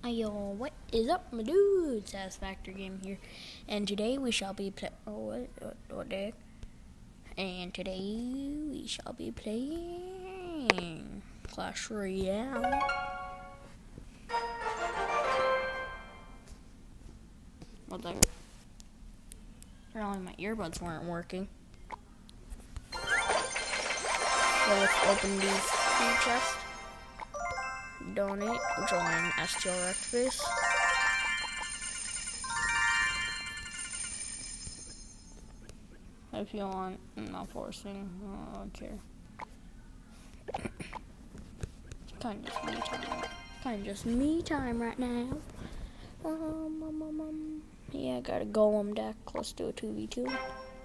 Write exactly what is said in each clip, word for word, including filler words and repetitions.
Ayo, what is up, my dude? Satisfactory Game here, and today we shall be play. Oh, what, what, what the heck? And today we shall be playing Clash Royale. What the heck? Apparently my earbuds weren't working. So let's open these two chests. Donate, join S T L Rectface. If you want, I'm not forcing, I don't care. It's kind of just me time. Kind of just me time right now. Um, um, um, um. Yeah, I got a golem deck. Let's do a two v two.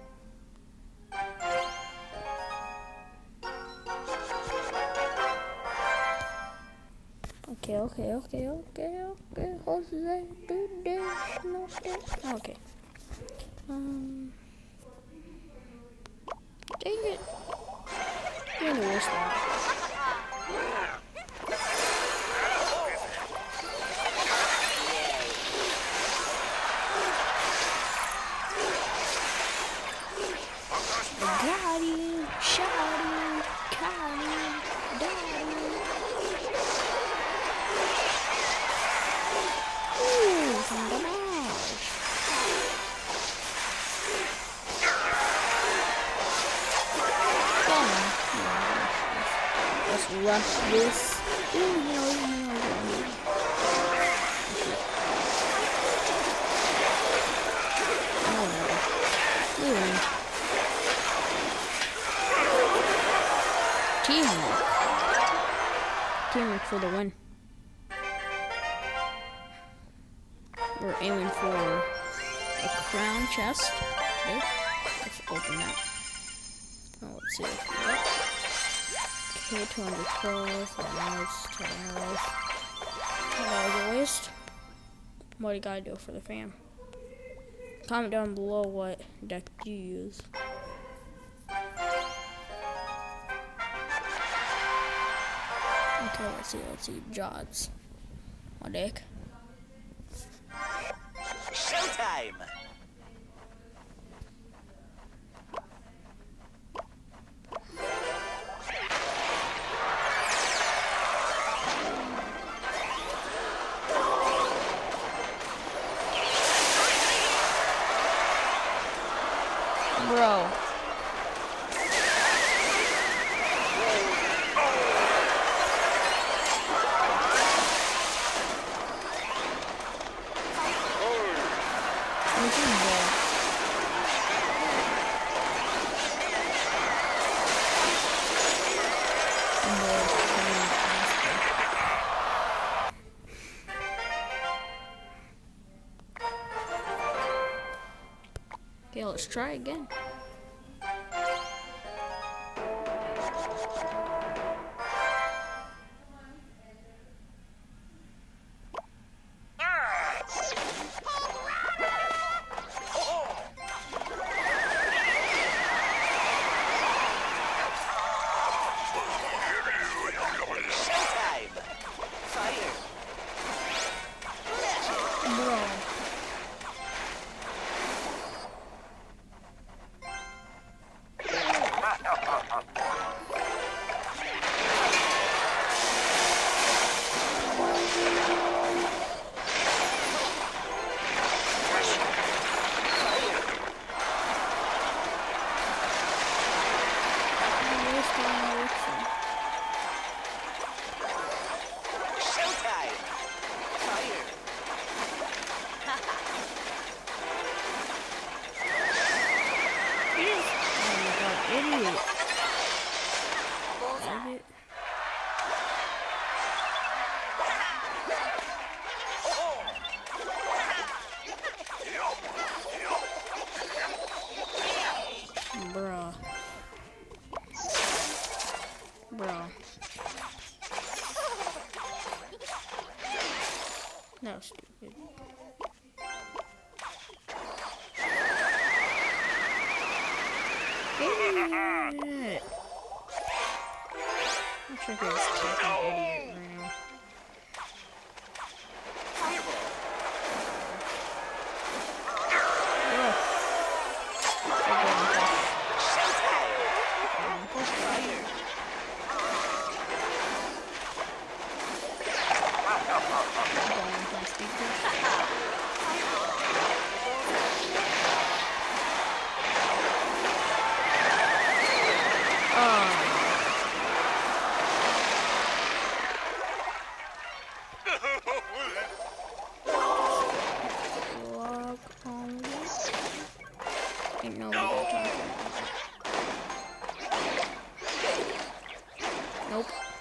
Okay, okay, okay, okay, okay. What's that? Do this, no this. Okay. Um. Dang it. You're the worst one. Got him, shot him, caught him, died him. Ooh, some damage. Let's rush this. Ooh, you know, you know, you know. Oh, no. We win. Teamwork. Teamwork for the win. We're aiming for a crown chest. Okay, let's open that. Oh, let's see what we got. Okay, two hundred twelve, ten arrows, ten arrows. ten arrows a waste. What do you gotta do for the fam? Comment down below what deck you use. Okay, let's see, let's see. Jods. What deck? Showtime! Bro. Okay, let's try again. Idiot. Idiot. Bruh. Bruh. That was stupid. Idiot. I'm sure he's fucking idiot right now. Nope.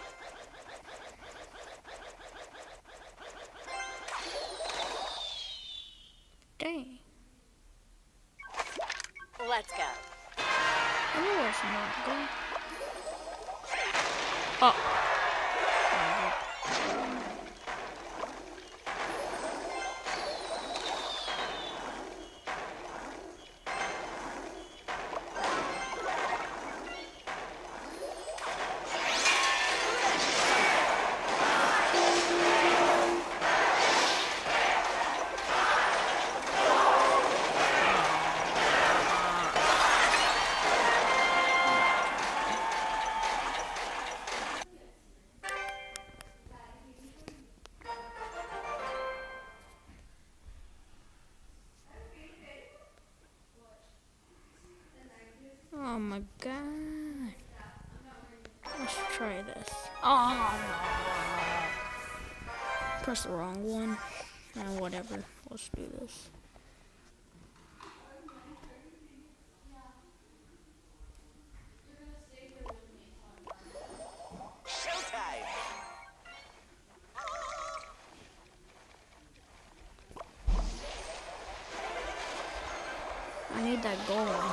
Dang. Let's go. Where was not going? Oh. Oh my god. Let's try this. Oh no. Press the wrong one. Oh, whatever. Let's do this. Showtime. I need that gold.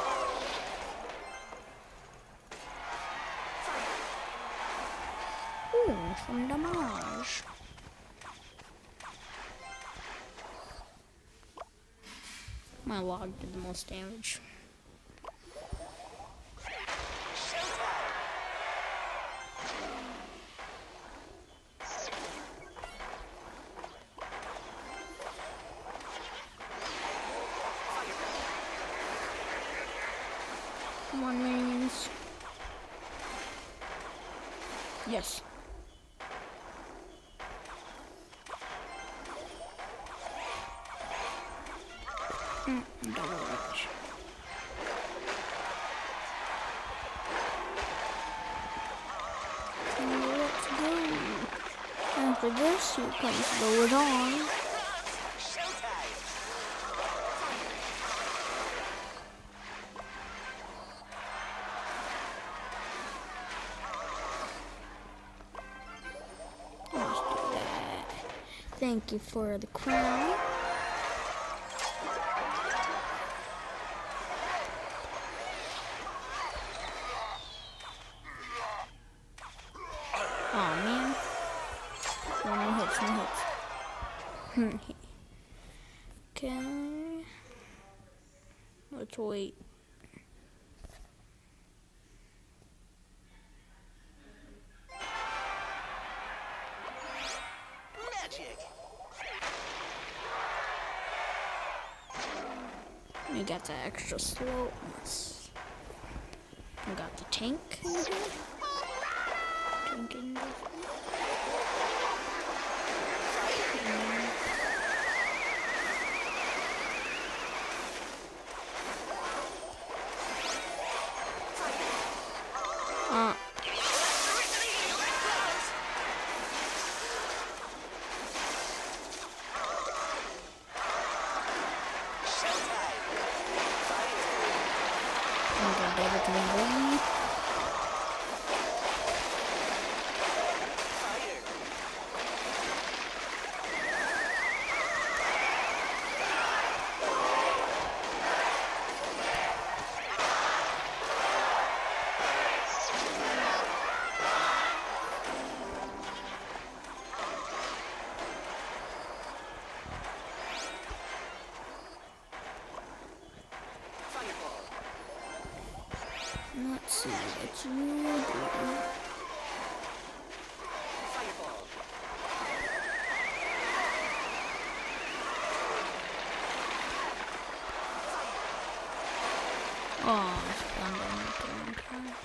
Ooh, some damage. My log did the most damage. Come on, minions. Yes. Mm, double reach. Let's go. And for this, you can go it on. Let's do that. Thank you for the crown. Oh man. One more hits, no hits. Okay. Let's wait. Magic. We got the extra slope. We got the tank in here. Tank in there. Uh. I'm gonna give it to me. Let's see what you do. Oh, it's gone down at the wrong time.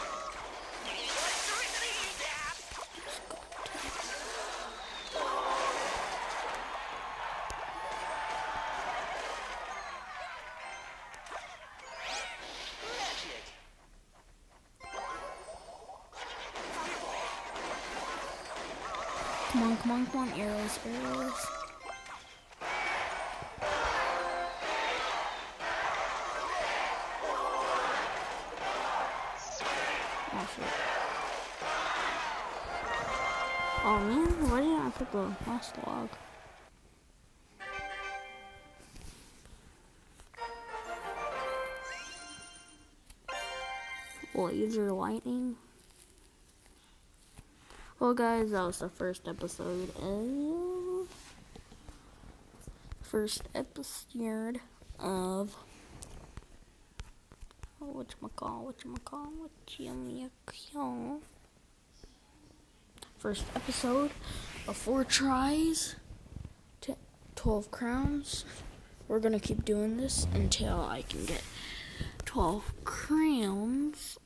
Come on, come on, come on, arrows, arrows. Oh, shit. Oh man, why didn't I put the last log? Laser lightning. Well guys, that was the first episode of first episode of whatchamacall, whatchamacall, whatchamacall. First episode of four tries to twelve crowns. We're gonna keep doing this until I can get twelve crowns.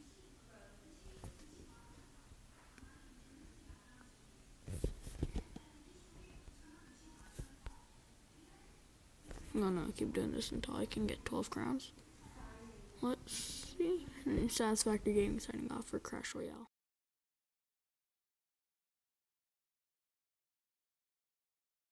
No, no, keep doing this until I can get twelve crowns. Let's see. And Satisfactory Gaming signing off for Crash Royale.